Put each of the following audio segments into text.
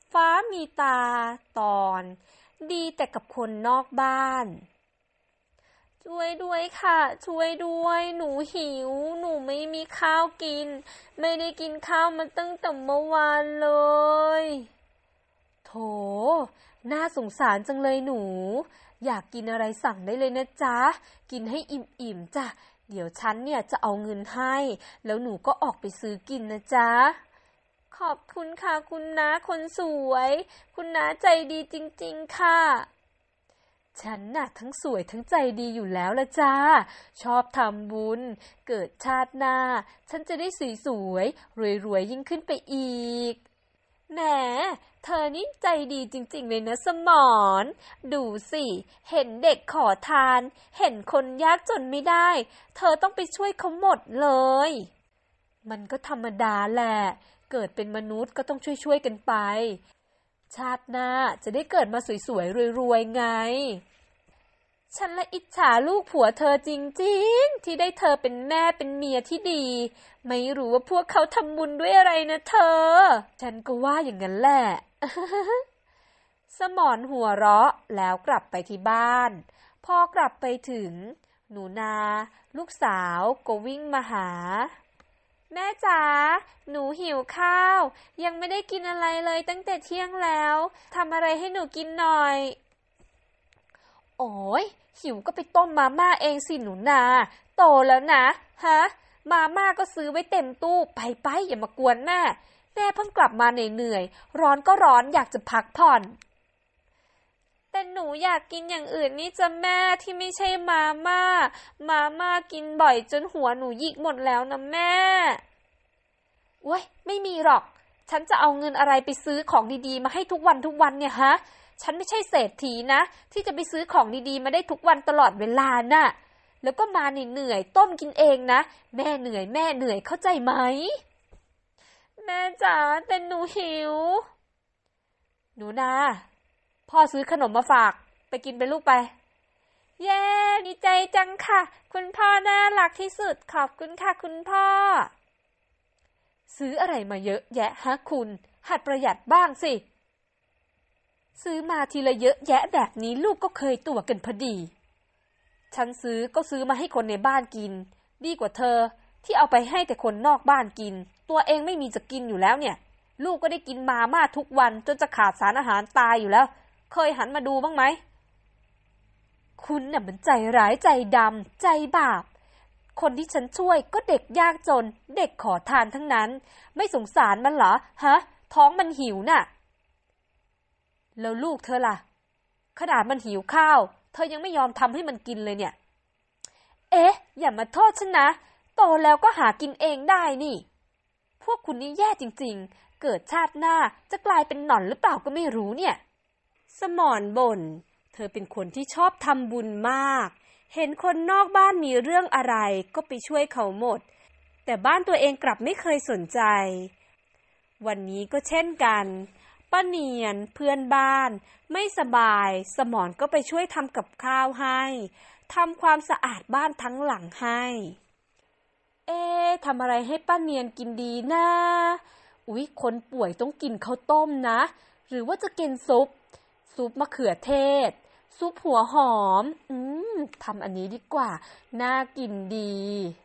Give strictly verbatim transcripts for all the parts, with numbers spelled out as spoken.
ฟ้ามีตาตอนดีแต่กับคนนอกบ้านช่วยด้วยค่ะช่วยด้วยหนูหิวหนูไม่มีข้าวกินไม่ได้กินข้าวมาตั้งแต่เมื่อวานเลยโถน่าสงสารจังเลยหนูอยากกินอะไรสั่งได้เลยนะจ๊ะกินให้อิ่มๆจ้ะเดี๋ยวฉันเนี่ยจะเอาเงินให้แล้วหนูก็ออกไปซื้อกินนะจ๊ะขอบคุณค่ะคุณน้าคนสวยคุณน้าใจดีจริงๆค่ะฉันน่ะทั้งสวยทั้งใจดีอยู่แล้วละจ้าชอบทำบุญเกิดชาติหน้าฉันจะได้สวยๆรวยๆยิ่งขึ้นไปอีกแหมเธอนี่ใจดีจริงๆเลยนะสมรดูสิเห็นเด็กขอทานเห็นคนยากจนไม่ได้เธอต้องไปช่วยเขาหมดเลยมันก็ธรรมดาแหละเกิดเป็นมนุษย์ก็ต้องช่วยๆกันไปชาติหน้าจะได้เกิดมาสวยๆรวยๆไงฉันละอิจฉาลูกผัวเธอจริงๆที่ได้เธอเป็นแม่เป็นเมียที่ดีไม่รู้ว่าพวกเขาทำบุญด้วยอะไรนะเธอฉันก็ว่าอย่างนั้นแหละ สมรหัวเราะแล้วกลับไปที่บ้านพอกลับไปถึงหนูนาลูกสาวก็วิ่งมาหาแม่จ๋าหนูหิวข้าวยังไม่ได้กินอะไรเลยตั้งแต่เที่ยงแล้วทำอะไรให้หนูกินหน่อยโอ้ยหิวก็ไปต้มมาม่าเองสิหนูนาโตแล้วนะฮะมาม่าก็ซื้อไว้เต็มตู้ไปไปอย่ามากวนแม่แม่เพิ่งกลับมาเหนื่อยๆร้อนก็ร้อนอยากจะพักผ่อนแต่หนูอยากกินอย่างอื่นนี่จะแม่ที่ไม่ใช่มาม่ามาม่ากินบ่อยจนหัวหนูหยิกหมดแล้วนะแม่เว้ยไม่มีหรอกฉันจะเอาเงินอะไรไปซื้อของดีๆมาให้ทุกวันทุกวันเนี่ยฮะฉันไม่ใช่เศรษฐีนะที่จะไปซื้อของดีๆมาได้ทุกวันตลอดเวลาน่ะแล้วก็มาเหนื่อยๆต้มกินเองนะแม่เหนื่อยแม่เหนื่อยเข้าใจไหมแม่จ๋าแต่หนูหิวหนูนาพ่อซื้อขนมมาฝากไปกินไปลูกไปเย้ดีใจจังค่ะคุณพ่อน่ารักที่สุดขอบคุณค่ะคุณพ่อซื้ออะไรมาเยอะแยะฮะคุณหัดประหยัดบ้างสิซื้อมาทีละเยอะแยะแบบนี้ลูกก็เคยตัวกันพอดีฉันซื้อก็ซื้อมาให้คนในบ้านกินดีกว่าเธอที่เอาไปให้แต่คนนอกบ้านกินตัวเองไม่มีจะกินอยู่แล้วเนี่ยลูกก็ได้กินมาม่าทุกวันจนจะขาดสารอาหารตายอยู่แล้วเคยหันมาดูบ้างไหมคุณน่ะมันใจร้ายใจดำใจบาปคนที่ฉันช่วยก็เด็กยากจนเด็กขอทานทั้งนั้นไม่สงสารมันเหรอฮะท้องมันหิวน่ะแล้วลูกเธอล่ะขนาดมันหิวข้าวเธอยังไม่ยอมทำให้มันกินเลยเนี่ยเอ๊ะอย่ามาโทษฉันนะโตแล้วก็หากินเองได้นี่พวกคุณนี่แย่จริงๆเกิดชาติหน้าจะกลายเป็นหนอนหรือเปล่าก็ไม่รู้เนี่ยสมรบ่นเธอเป็นคนที่ชอบทำบุญมากเห็นคนนอกบ้านมีเรื่องอะไรก็ไปช่วยเขาหมดแต่บ้านตัวเองกลับไม่เคยสนใจวันนี้ก็เช่นกันป้าเนียนเพื่อนบ้านไม่สบายสมรก็ไปช่วยทำกับข้าวให้ทำความสะอาดบ้านทั้งหลังให้เอ๊ะทำอะไรให้ป้าเนียนกินดีนะอุ๊ยคนป่วยต้องกินข้าวต้มนะหรือว่าจะกินซุปซุปมะเขือเทศซุปหัวหอมอืมทำอันนี้ดีกว่าน่ากินดี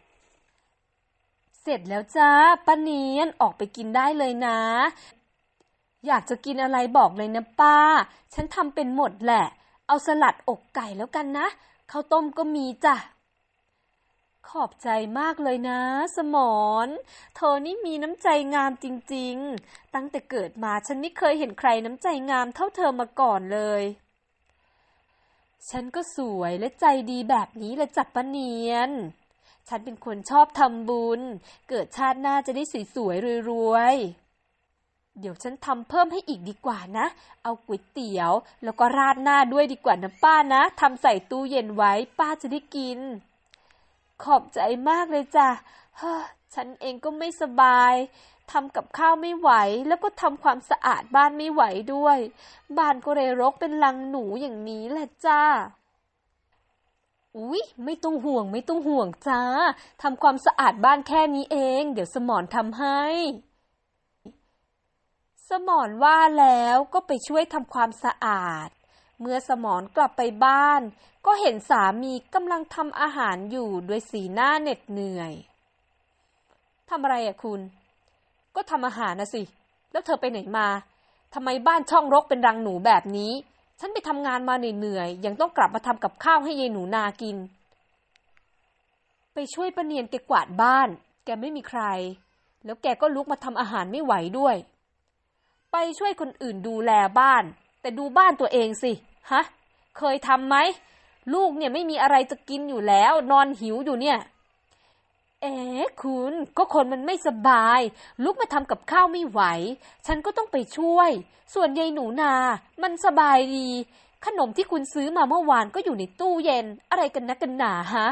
เสร็จแล้วจ้าป้าเนียนออกไปกินได้เลยนะอยากจะกินอะไรบอกเลยนะป้าฉันทำเป็นหมดแหละเอาสลัดอกไก่แล้วกันนะข้าวต้มก็มีจ้ะขอบใจมากเลยนะสมรเธอนี่มีน้ำใจงามจริงๆตั้งแต่เกิดมาฉันไม่เคยเห็นใครน้ำใจงามเท่าเธอมาก่อนเลยฉันก็สวยและใจดีแบบนี้แหละจ้ะป้าเนียนฉันเป็นคนชอบทำบุญเกิดชาติหน้าจะได้สวยๆรวยๆเดี๋ยวฉันทำเพิ่มให้อีกดีกว่านะเอาก๋วยเตี๋ยวแล้วก็ราดหน้าด้วยดีกว่านะป้านะทำใส่ตู้เย็นไว้ป้าจะได้กินขอบใจมากเลยจ้ะเฮ้อฉันเองก็ไม่สบายทำกับข้าวไม่ไหวแล้วก็ทำความสะอาดบ้านไม่ไหวด้วยบ้านก็เลยรกเป็นรังหนูอย่างนี้แหละจ้าอุ๊ยไม่ต้องห่วงไม่ต้องห่วงจ้าทำความสะอาดบ้านแค่นี้เองเดี๋ยวสมรทำให้สสมรว่าแล้วก็ไปช่วยทำความสะอาดเมื่อสมรกลับไปบ้านก็เห็นสามีกำลังทำอาหารอยู่ด้วยสีหน้าเหน็ดเหนื่อยทำอะไรอะคุณก็ทำอาหารนะสิแล้วเธอไปไหนมาทำไมบ้านช่องรกเป็นรังหนูแบบนี้ฉันไปทำงานมาเหนื่อยๆยังต้องกลับมาทำกับข้าวให้ยายหนูนากินไปช่วยป้าเนียนแกกวาดบ้านแกไม่มีใครแล้วแกก็ลุกมาทำอาหารไม่ไหวด้วยไปช่วยคนอื่นดูแลบ้านแต่ดูบ้านตัวเองสิฮะเคยทำไหมลูกเนี่ยไม่มีอะไรจะกินอยู่แล้วนอนหิวอยู่เนี่ยเอ๊ะคุณก็คนมันไม่สบายลุกมาทำกับข้าวไม่ไหวฉันก็ต้องไปช่วยส่วนยายหนูนามันสบายดีขนมที่คุณซื้อมาเมื่อวานก็อยู่ในตู้เย็นอะไรกันนะกันหนาฮะ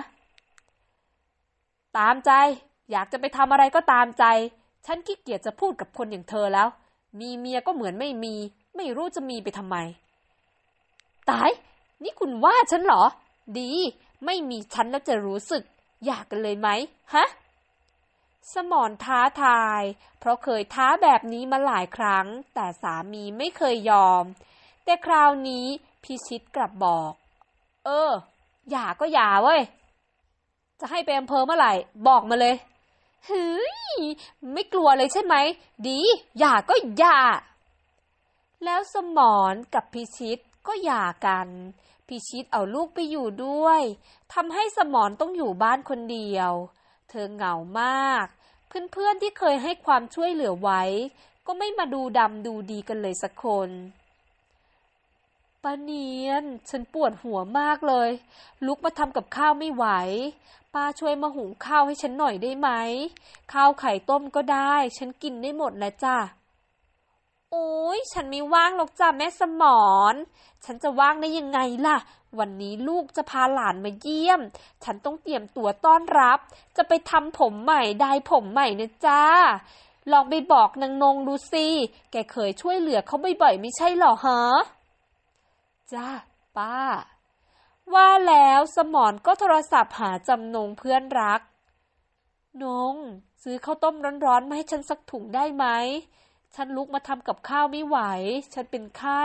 ตามใจอยากจะไปทำอะไรก็ตามใจฉันขี้เกียจจะพูดกับคนอย่างเธอแล้วมีเมียก็เหมือนไม่มีไม่รู้จะมีไปทำไมตายนี่คุณว่าฉันเหรอดีไม่มีฉันแล้วจะรู้สึกอยากกันเลยไหมฮะสมรท้าทายเพราะเคยท้าแบบนี้มาหลายครั้งแต่สามีไม่เคยยอมแต่คราวนี้พิชิตกลับบอกเอออย่าก็อย่าเว้ยจะให้ไปอำเภอเมื่อไหร่บอกมาเลยเฮ้ยไม่กลัวเลยใช่ไหมดีอย่าก็อย่าแล้วสมรกับพิชิตก็หย่ากันพิชิตเอาลูกไปอยู่ด้วยทำให้สมรต้องอยู่บ้านคนเดียวเธอเหงามากเพื่อนๆที่เคยให้ความช่วยเหลือไว้ก็ไม่มาดูดำดูดีกันเลยสักคนป้าเนียนฉันปวดหัวมากเลยลุกมาทำกับข้าวไม่ไหวป้าช่วยมาหุงข้าวให้ฉันหน่อยได้ไหมข้าวไข่ต้มก็ได้ฉันกินได้หมดแล้วจ้ะโอ้ยฉันไม่ว่างหรอกจ้ะแม่สมรฉันจะว่างได้ยังไงล่ะวันนี้ลูกจะพาหลานมาเยี่ยมฉันต้องเตรียมตัวต้อนรับจะไปทำผมใหม่ได้ผมใหม่นะจ้าลองไปบอกนางนงดูสิแกเคยช่วยเหลือเขาบ่อยๆไม่ใช่หรอฮะจ้าป้าว่าแล้วสมรก็โทรศัพท์หาจำนงเพื่อนรักนงซื้อข้าวต้มร้อนๆมาให้ฉันสักถุงได้ไหมฉันลุกมาทำกับข้าวไม่ไหวฉันเป็นไข้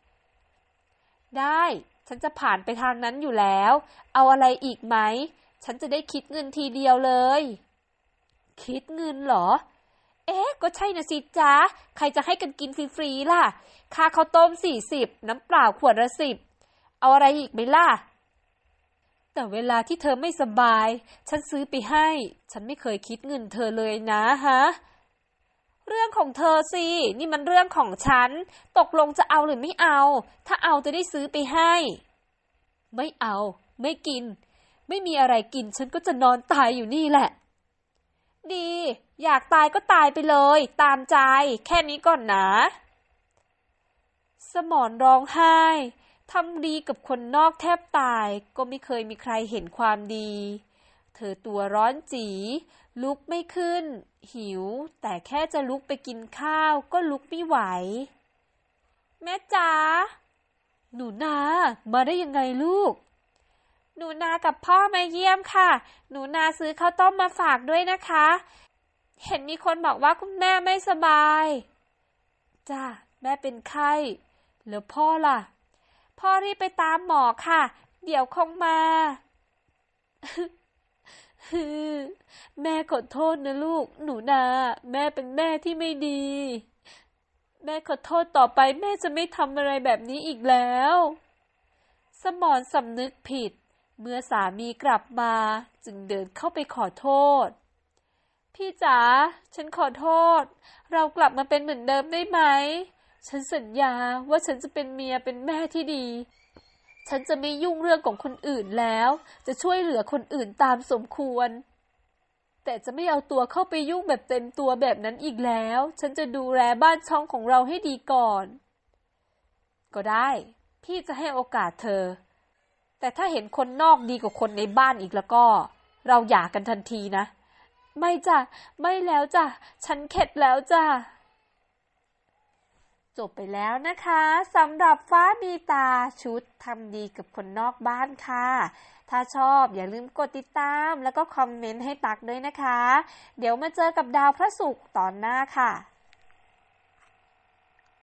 ได้ฉันจะผ่านไปทางนั้นอยู่แล้วเอาอะไรอีกไหมฉันจะได้คิดเงินทีเดียวเลยคิดเงินเหรอเอ๊ะก็ใช่นะสิจ๊ะใครจะให้กันกินฟรีๆล่ะค่าข้าวต้มสี่สิบน้ำเปล่าขวดละสิบเอาอะไรอีกไหมล่ะแต่เวลาที่เธอไม่สบายฉันซื้อไปให้ฉันไม่เคยคิดเงินเธอเลยนะฮะเรื่องของเธอสินี่มันเรื่องของฉันตกลงจะเอาหรือไม่เอาถ้าเอาจะได้ซื้อไปให้ไม่เอาไม่กินไม่มีอะไรกินฉันก็จะนอนตายอยู่นี่แหละดีอยากตายก็ตายไปเลยตามใจแค่นี้ก่อนนะสมรร้องไห้ทำดีกับคนนอกแทบตายก็ไม่เคยมีใครเห็นความดีเธอตัวร้อนจีลุกไม่ขึ้นหิวแต่แค่จะลุกไปกินข้าวก็ลุกไม่ไหวแม่จ๋าหนูนามาได้ยังไงลูกหนูนากับพ่อมาเยี่ยมค่ะหนูนาซื้อข้าวต้มมาฝากด้วยนะคะเห็นมีคนบอกว่าคุณแม่ไม่สบายจ้าแม่เป็นไข้แล้วพ่อล่ะพ่อรีบไปตามหมอค่ะเดี๋ยวคงมาแม่ขอโทษนะลูกหนูนาแม่เป็นแม่ที่ไม่ดีแม่ขอโทษต่อไปแม่จะไม่ทำอะไรแบบนี้อีกแล้วสมรสำนึกผิดเมื่อสามีกลับมาจึงเดินเข้าไปขอโทษพี่จ๋าฉันขอโทษเรากลับมาเป็นเหมือนเดิมได้ไหมฉันสัญญาว่าฉันจะเป็นเมียเป็นแม่ที่ดีฉันจะไม่ยุ่งเรื่องของคนอื่นแล้วจะช่วยเหลือคนอื่นตามสมควรแต่จะไม่เอาตัวเข้าไปยุ่งแบบเต็มตัวแบบนั้นอีกแล้วฉันจะดูแลบ้านช่องของเราให้ดีก่อนก็ได้พี่จะให้โอกาสเธอแต่ถ้าเห็นคนนอกดีกว่าคนในบ้านอีกแล้วก็เราหย่ากันทันทีนะไม่จ้ะไม่แล้วจ้ะฉันเข็ดแล้วจ้ะจบไปแล้วนะคะสำหรับฟ้ามีตาชุดทำดีกับคนนอกบ้านค่ะถ้าชอบอย่าลืมกดติดตามแล้วก็คอมเมนต์ให้ตักด้วยนะคะเดี๋ยวมาเจอกับดาวพระศุกร์ตอนหน้าค่ะ